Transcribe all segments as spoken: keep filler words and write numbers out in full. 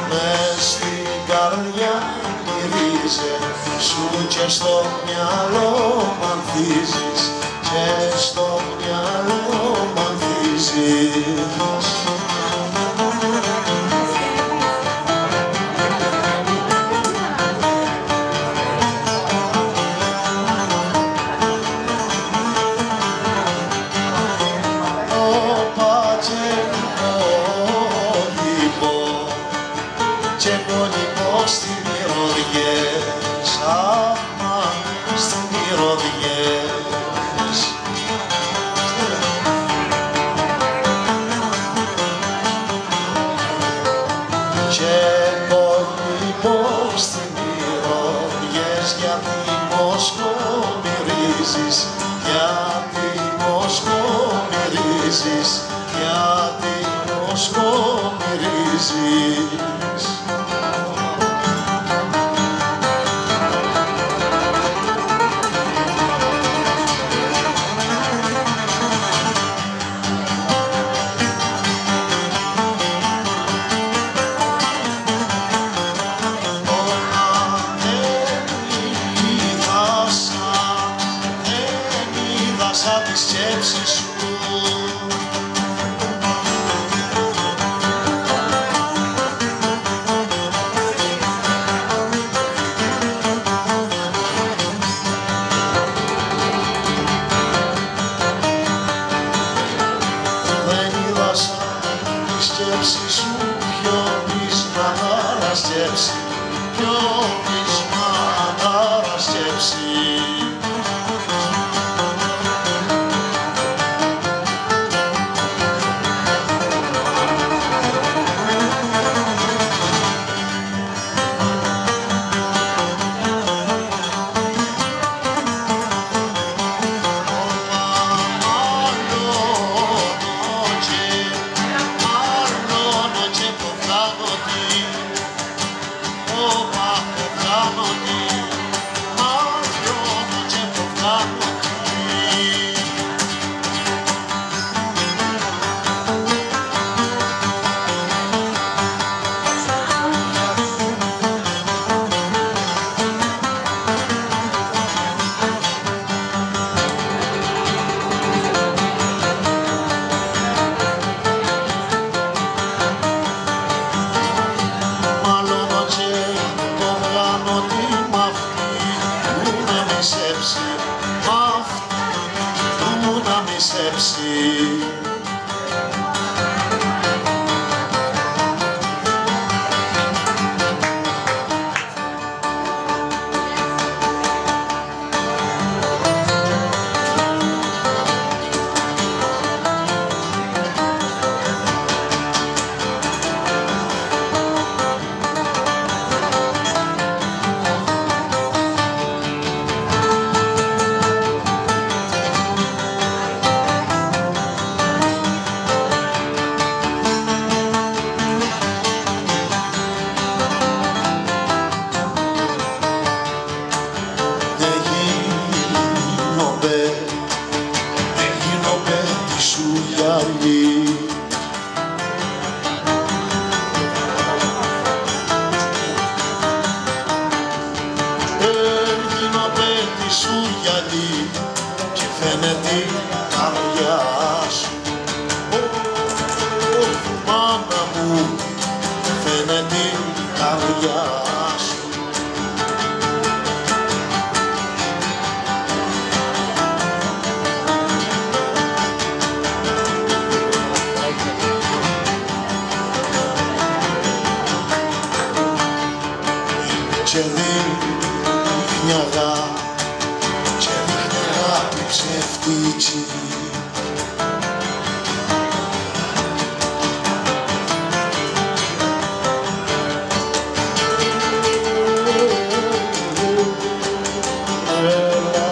μες στην καρδιά γυρίζε, σου και στο μυαλό μ' ανθίζεις, και στο μυαλό μ' ανθίζεις. Και πονημό στις μυρωδιές, άμα στις μυρωδιές. Και πονημό στις μυρωδιές, γιατί Μόσκο μυρίζεις, γιατί Μόσκο μυρίζεις, γιατί Μόσκο μυρίζεις. Σαν τη σκέψη σου δεν είδα σαν τη σκέψη σου πιο πείσμα άρα σκέψη, πιο πείσμα άρα σκέψη. Έγινα παιδί σου γυαλί και φαίνεται η καρδιά σου. Ω, μάνα μου, φαίνεται η καρδιά σου. Και δείχνει αγάπη, και δείχνει αγάπη ψεύτικη. Έλα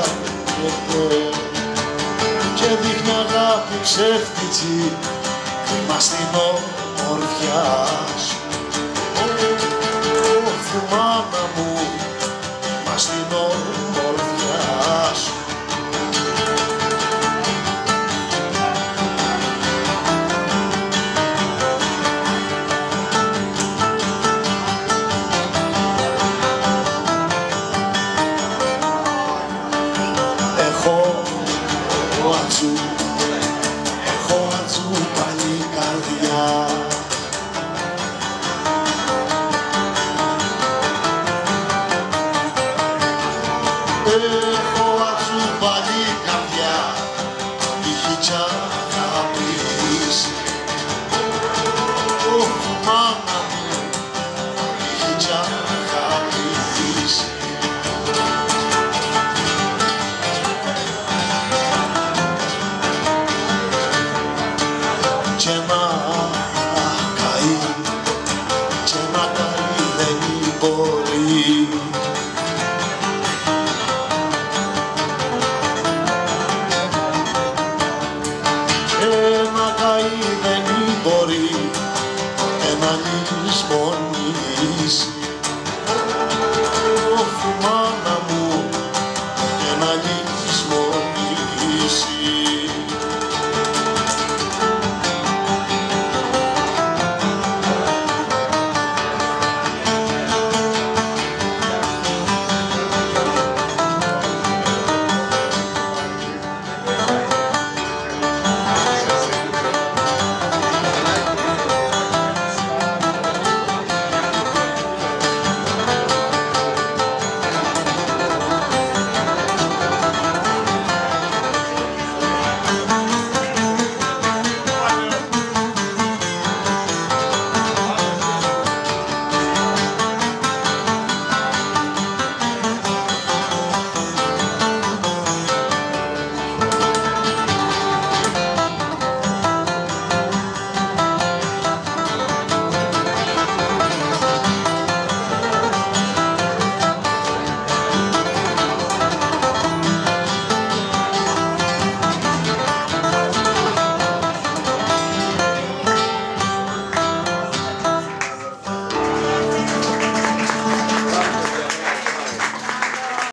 και δείχνει αγάπη ψεύτικη, μα στην ομορφιά σου. Ω, θυμάμαι